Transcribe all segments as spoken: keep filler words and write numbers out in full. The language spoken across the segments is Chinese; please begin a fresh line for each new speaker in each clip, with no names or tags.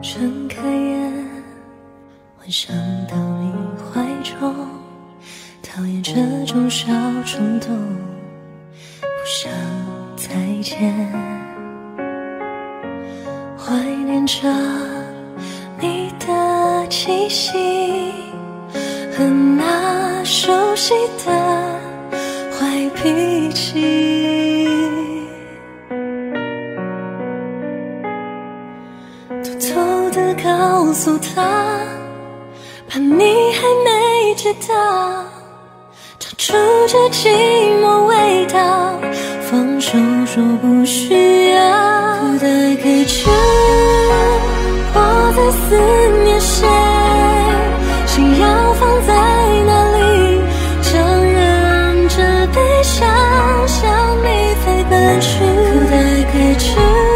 睁开眼，幻想到你怀中，讨厌这种小冲动，不想再见。怀念着你的气息和那熟悉的坏脾气，偷偷地告诉他，怕你还没知道，尝出这寂寞味道，放手说不需要，不带给知我在思念谁，心要放在哪里，强忍着悲伤向你飞奔去，不带给知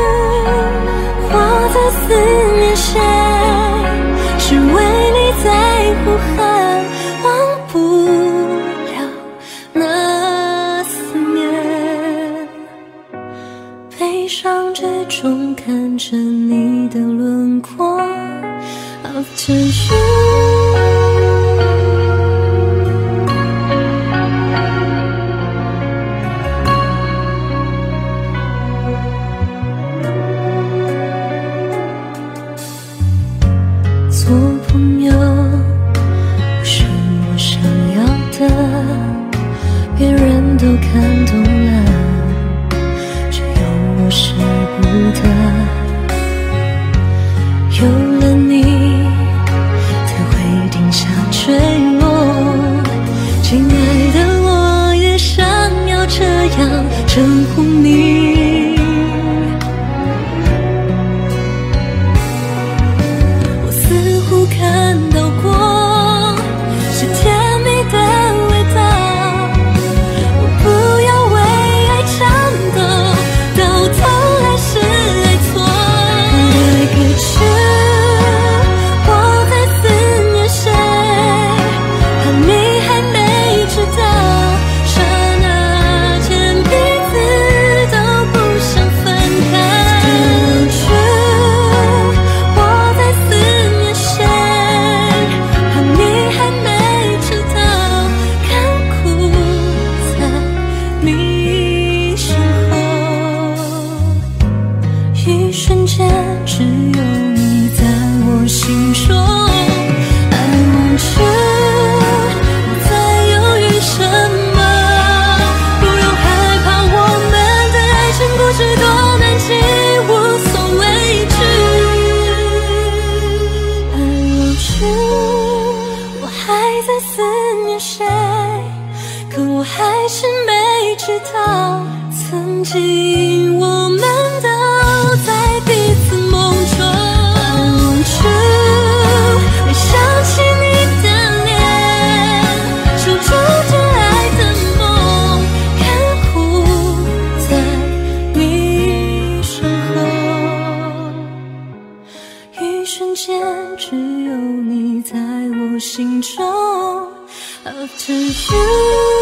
我在思念谁，是为你在呼喊，忘不了那思念。悲伤之中看着你的轮廓 After you，做朋友不是我想要的，别人都看懂了，只有我舍不得。有了你才会停下坠落，亲爱的，我也想要这样称呼你。看到过是甜蜜的味道，我不要为爱颤抖，到头来是爱错。爱可知我在思念谁，怕你还没知道，刹那间彼此都不想分开。我在思念谁，一瞬间只有你在我心中 I want you， 你在犹豫什么？不用害怕，我们的爱情故事多难记，无所畏惧。 I want you， 我还在思念谁，可我还是没知道，曾经我们都在彼此梦中。I want you， 没想起你的脸，守住这爱的梦，看护在你身后。一瞬间只有你在我心中 After you。